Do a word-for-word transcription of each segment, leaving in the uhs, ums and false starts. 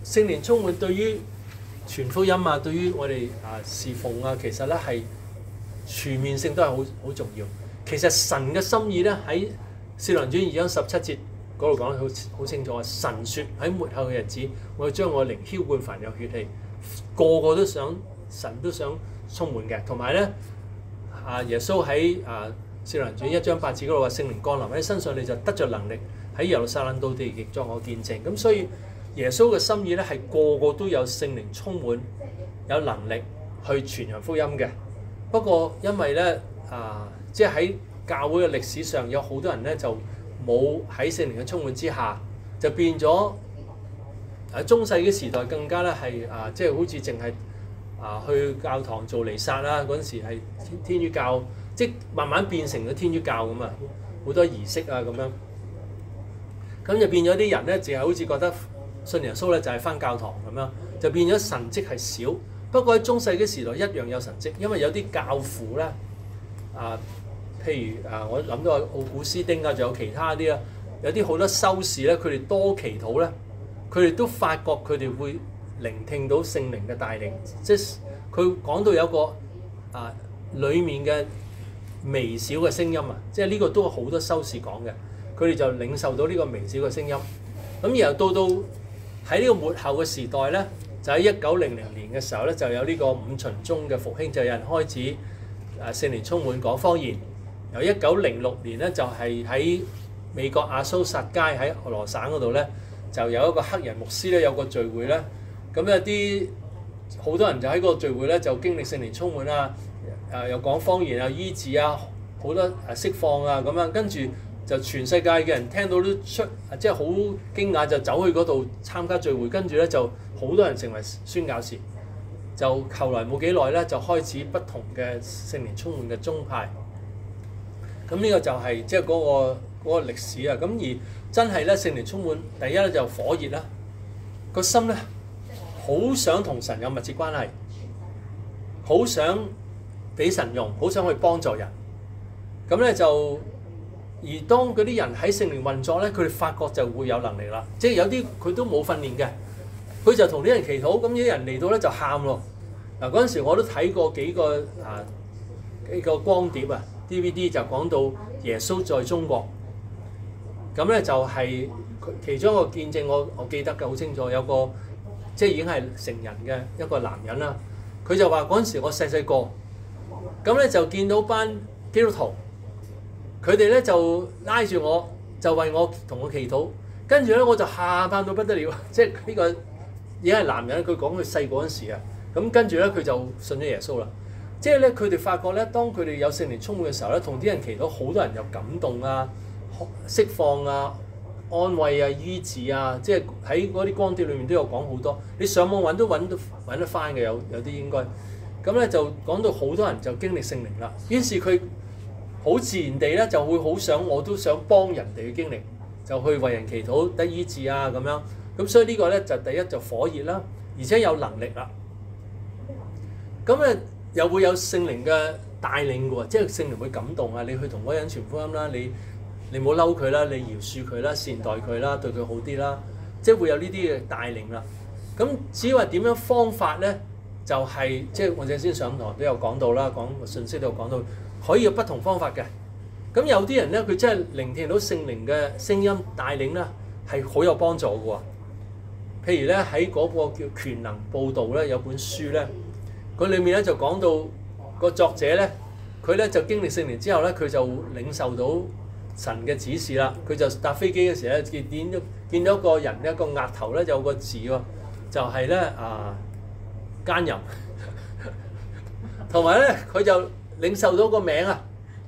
聖靈充滿對於傳福音啊，對於我哋啊侍奉啊，其實咧係全面性都係好好重要。其實神嘅心意咧喺《使徒行傳》二章十七節嗰度講得好好清楚啊！神説喺末後嘅日子，我要將我靈澆灌凡有血氣，個個都想神都想充滿嘅。同埋咧啊，耶穌喺啊《使徒行傳》一章八節嗰度話聖靈降臨喺身上，你就得着能力喺耶路撒冷到地極作我見證。咁所以耶穌嘅心意咧係個個都有聖靈充滿，有能力去傳揚福音嘅。不過因為咧啊，即係喺教會嘅歷史上有好多人咧就冇喺聖靈嘅充滿之下，就變咗喺中世嘅時代更加咧係啊，即係好似淨係啊去教堂做彌撒啦，嗰陣時係天主教，即慢慢變成咗天主教咁啊，好多儀式啊咁樣，咁就變咗啲人咧，淨係好似覺得信耶穌咧就係返教堂咁樣，就變咗神蹟係少。不過喺中世嘅時代一樣有神蹟，因為有啲教父咧啊。譬如啊，我諗到奧古斯丁啊，仲有其他啲啊，有啲好多修士咧，佢哋多祈禱咧，佢哋都發覺佢哋會聆聽到聖靈嘅帶領，即係佢講到有個啊裡面嘅微小嘅聲音啊，即係呢個都好多修士講嘅，佢哋就領受到呢個微小嘅聲音。咁然後到到喺呢個末後嘅時代咧，就喺一九零零年嘅時候咧，就有呢個五旬宗嘅復興，就有人開始啊聖靈充滿講方言。由一九零六年咧，就係喺美國阿蘇薩街喺俄羅省嗰度咧，就有一個黑人牧師咧，有個聚會咧，咁有啲好多人就喺嗰個聚會咧，就經歷聖靈充滿啊，誒又講方言啊、醫治啊，好多誒釋放啊咁樣，跟住就全世界嘅人聽到都出，即係好驚訝，就走去嗰度參加聚會，跟住咧就好多人成為宣教士，就後來冇幾耐咧，就開始不同嘅聖靈充滿嘅宗派。咁呢個就係即係嗰個嗰個歷史啊！咁而真係咧，聖靈充滿，第一咧就火熱啦，個心咧好想同神有密切關係，好想俾神用，好想去幫助人。咁咧就而當嗰啲人喺聖靈運作咧，佢哋發覺就會有能力啦。即係有啲佢都冇訓練嘅，佢就同啲人祈禱，咁啲人嚟到咧就喊咯。嗱嗰陣時我都睇過幾個啊幾個光碟啊。D V D 就講到耶穌在中國，咁咧就係其中一個見證我，我我記得嘅好清楚，有個即係已經係成人嘅一個男人啦，佢就話嗰陣時我細細個，咁咧就見到班基督徒，佢哋咧就拉住我，就為我同我祈禱，跟住咧我就喊喊到不得了，即係呢個已經係男人，佢講佢細個嗰陣時啊，咁跟住咧佢就信咗耶穌啦。即係咧，佢哋發覺咧，當佢哋有聖靈充滿嘅時候咧，同啲人祈禱，好多人有感動啊、釋放啊、安慰啊、醫治啊，即係喺嗰啲光碟裏面都有講好多。你上網揾都揾到揾得翻嘅，有有啲應該。咁咧就講到好多人就經歷聖靈啦。於是佢好自然地咧就會好想，我都想幫人哋嘅經歷，就去為人祈禱得醫治啊咁樣。咁所以呢個咧就第一就火熱啦，而且有能力啦。咁咧。又會有聖靈嘅帶領嘅喎，即係聖靈會感動啊！你去同嗰人傳福音啦，你你唔好嬲佢啦，你饒恕佢啦，善待佢啦，對佢好啲啦，即係會有呢啲嘅帶領啦。咁至於話點樣方法咧，就係、是、即係我哋先上堂都有講到啦，講信息都有講到，可以有不同方法嘅。咁有啲人咧，佢真係聆聽到聖靈嘅聲音帶領啦，係好有幫助嘅喎。譬如咧喺嗰個叫權能報道咧，有本書咧。佢裏面咧就講到個作者咧，佢咧就經歷聖靈之後咧，佢就領受到神嘅指示啦。佢就搭飛機嘅時候咧，見見到見到一個人一個額頭咧有個字喎，就係咧啊奸淫。同埋咧佢就領受到個名啊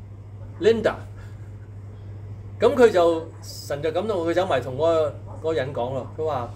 Linda。咁佢就神就感動佢走埋同嗰個人講咯，佢話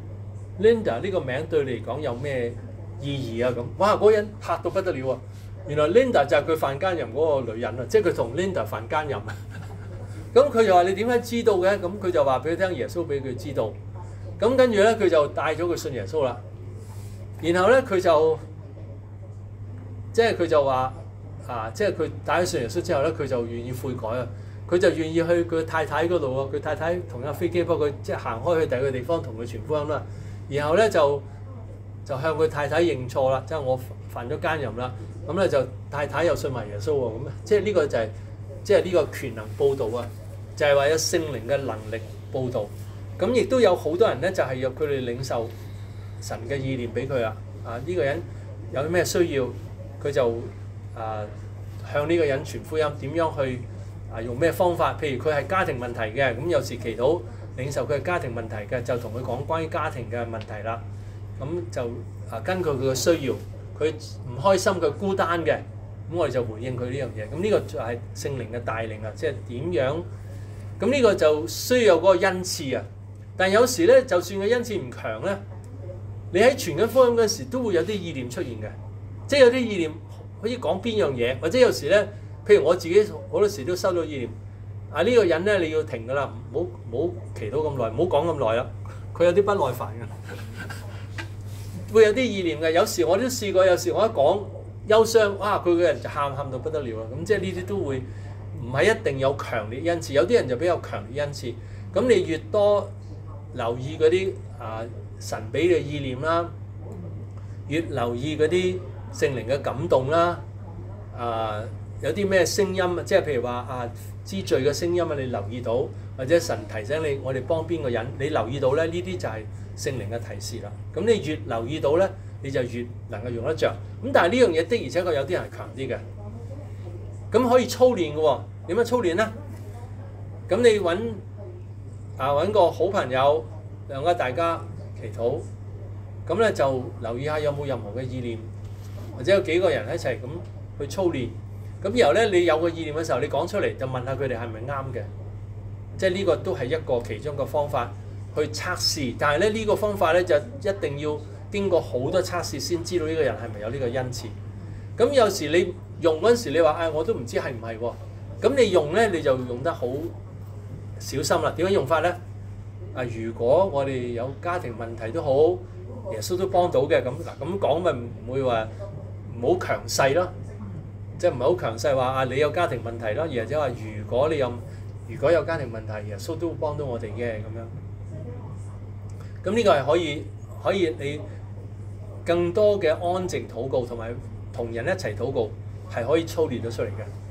Linda 呢個名對你嚟講有咩意義啊咁，哇！嗰人嚇到不得了啊！原來 Linda 就係佢犯奸淫嗰個女人啊，即係佢同 Linda 犯奸淫。咁佢就話：你點解知道嘅？咁佢就話俾佢聽，耶穌俾佢知道。咁跟住咧，佢就帶咗佢信耶穌啦。然後咧，佢就即係佢就話啊，即係佢帶咗信耶穌之後咧，佢就願意悔改啊。佢就願意去佢太太嗰度啊。佢太太同一架飛機，不過佢即係行開去第二個地方同佢傳福音啦。 然後咧就就向佢太太認錯啦，即係我犯咗奸淫啦。咁咧就太太又信埋耶穌喎，咁即係呢個就係即係呢個權能報道啊，就係話有聖靈嘅能力報道。咁亦都有好多人咧，就係要佢哋領受神嘅意念俾佢啦。啊，呢個人有咩需要，佢就啊向呢個人傳福音，點樣去啊用咩方法？譬如佢係家庭問題嘅，咁有時祈禱領受佢係家庭問題嘅，就同佢講關於家庭嘅問題啦。咁就啊根據佢嘅需要，佢唔開心佢孤單嘅，咁我哋就回應佢呢樣嘢。咁呢個就係聖靈嘅帶領啊，即係點樣？咁呢個就需要有嗰個恩賜啊。但有時咧，就算個恩賜唔強咧，你喺傳緊福音嗰時都會有啲意念出現嘅，即係有啲意念可以講邊樣嘢，或者有時咧，譬如我自己好多時都收到意念，啊呢個人咧你要停㗎啦，唔好唔好祈禱咁耐，唔好講咁耐啦，佢有啲不耐煩嘅，會有啲意念嘅。有時我都試過，有時我一講憂傷，哇佢個人就喊喊到不得了啦。咁即係呢啲都會唔係一定有強烈恩賜，有啲人就比較強烈恩賜。咁你越多留意嗰啲啊神俾嘅意念啦，越留意嗰啲聖靈嘅感動啦，啊有啲咩聲音啊，即係譬如話啊知罪嘅聲音啊，你留意到，或者神提醒你我哋幫邊個人，你留意到咧，呢啲就係聖靈嘅提示啦。咁你越留意到咧，你就越能夠用得着。咁但係呢樣嘢的而且確有啲人係強啲嘅，咁可以操練嘅喎。點樣操練咧？咁你揾啊揾個好朋友，兩個大家祈禱，咁咧就留意下有冇任何嘅意念，或者有幾個人一齊咁去操練。咁然後咧，你有個意念嘅時候，你講出嚟就問下佢哋係咪啱嘅，即係呢個都係一個其中嘅方法去測試。但係咧呢個方法咧就一定要經過好多測試先知道呢個人係咪有呢個恩賜。咁有時你用嗰陣時，你話唉我都唔知係唔係喎，咁你用咧你就用得好小心啦。點樣用法咧？啊，如果我哋有家庭問題都好，耶穌都幫到嘅，咁嗱咁講咪唔會話唔好強勢咯。即係唔係好強勢話啊？你有家庭問題咯，而者話如果你有如果有家庭問題，耶穌都會幫到我哋嘅咁樣。咁呢個係可以可以你更多嘅安靜禱告同埋同人一齊禱告係可以操練到出嚟嘅。